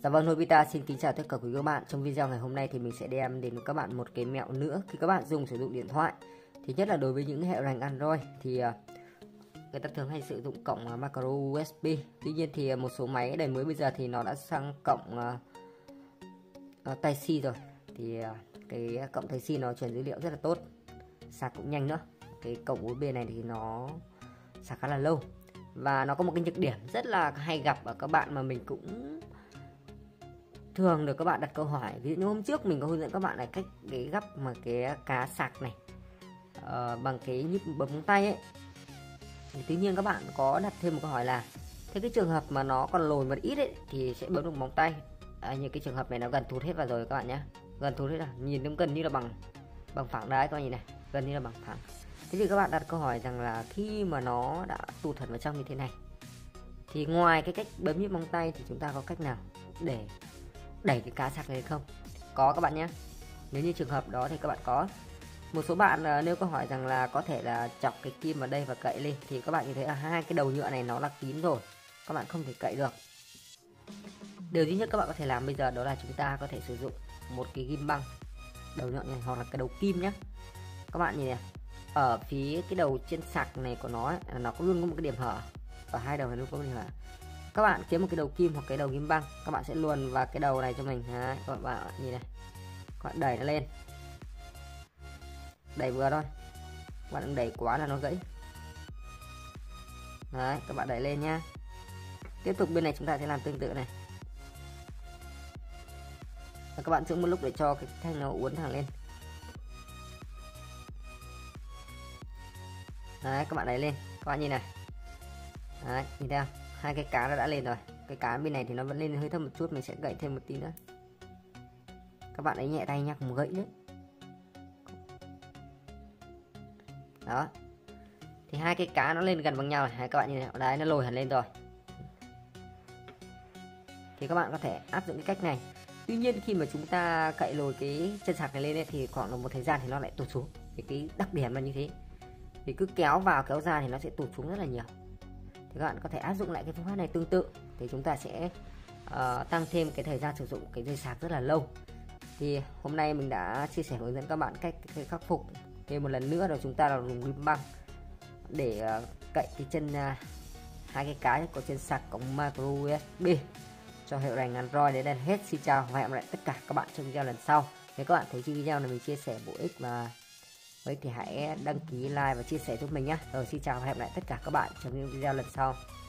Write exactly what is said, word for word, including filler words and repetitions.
Dạ vâng, Nobita xin kính chào tất cả quý các bạn. Trong video ngày hôm nay thì mình sẽ đem đến các bạn một cái mẹo nữa khi các bạn dùng sử dụng điện thoại. Thì nhất là đối với những hệ rành Android thì người ta thường hay sử dụng cổng micro u ét bê. Tuy nhiên thì một số máy đời mới bây giờ thì nó đã sang cổng uh, Type-C rồi. Thì uh, cái cổng Type-C nó truyền dữ liệu rất là tốt, sạc cũng nhanh nữa. Cái cổng u ét bê này thì nó sạc khá là lâu. Và nó có một cái nhược điểm rất là hay gặp ở các bạn mà mình cũng thường được các bạn đặt câu hỏi. Ví dụ như hôm trước mình có hướng dẫn các bạn là cách cái gắp mà cái cá sạc này uh, bằng cái nhíp bấm móng tay ấy. Thì tuy nhiên các bạn có đặt thêm một câu hỏi là thế cái trường hợp mà nó còn lồi một ít ấy thì sẽ bấm được móng tay. À, như cái trường hợp này nó gần thụt hết vào rồi các bạn nhé, gần thụt hết rồi, nhìn nó gần như là bằng bằng phẳng đấy các bạn nhìn này, gần như là bằng phẳng. Thế thì các bạn đặt câu hỏi rằng là khi mà nó đã tụt hẳn vào trong như thế này thì ngoài cái cách bấm nhíp móng tay thì chúng ta có cách nào để đẩy cái cá sạc này không? Có các bạn nhé. Nếu như trường hợp đó thì các bạn có. Một số bạn uh, nêu câu hỏi rằng là có thể là chọc cái kim vào đây và cậy lên, thì các bạn nhìn thấy là hai cái đầu nhựa này nó là kín rồi, các bạn không thể cậy được. Điều duy nhất các bạn có thể làm bây giờ đó là chúng ta có thể sử dụng một cái ghim băng đầu nhọn này hoặc là cái đầu kim nhé. Các bạn nhìn này, ở phía cái đầu trên sạc này của nó ấy, nó có luôn có một cái điểm hở, ở hai đầu này luôn có một điểm hở. Các bạn kiếm một cái đầu kim hoặc cái đầu ghim băng, các bạn sẽ luồn vào cái đầu này cho mình. Đấy, các bạn, bạn nhìn này, các bạn đẩy nó lên, đẩy vừa thôi, các bạn đừng đẩy quá là nó gãy. Đấy, các bạn đẩy lên nhá. Tiếp tục bên này chúng ta sẽ làm tương tự này. Và các bạn giữ một lúc để cho cái thanh nó uốn thẳng lên. Đấy, các bạn đẩy lên, các bạn nhìn này. Đấy, nhìn thấy không? Hai cái cá nó đã lên rồi. Cái cá bên này thì nó vẫn lên hơi thấp một chút, mình sẽ gậy thêm một tí nữa. Các bạn ấy nhẹ tay nhắc một gãy đấy. Đó. Thì hai cái cá nó lên gần bằng nhau này, các bạn nhìn này, đấy nó lồi hẳn lên rồi. Thì các bạn có thể áp dụng cái cách này. Tuy nhiên khi mà chúng ta cậy lồi cái chân sạc này lên ấy, thì khoảng một thời gian thì nó lại tụt xuống. Thì cái đặc điểm là như thế. Thì cứ kéo vào kéo ra thì nó sẽ tụt xuống rất là nhiều. Thì các bạn có thể áp dụng lại cái phương pháp này tương tự, thì chúng ta sẽ uh, tăng thêm cái thời gian sử dụng cái dây sạc rất là lâu. Thì hôm nay mình đã chia sẻ hướng dẫn các bạn cách, cách khắc phục. Thêm một lần nữa là chúng ta là dùng ghim băng để uh, cậy cái chân uh, hai cái cái của trên sạc cổng micro u ét bê cho hiệu rành Android. Đến đây là hết. Xin chào và hẹn gặp lại tất cả các bạn trong video lần sau. Nếu các bạn thấy video này mình chia sẻ bổ ích và với thì hãy đăng ký, like và chia sẻ giúp mình nhé. Rồi xin chào và hẹn gặp lại tất cả các bạn trong những video lần sau.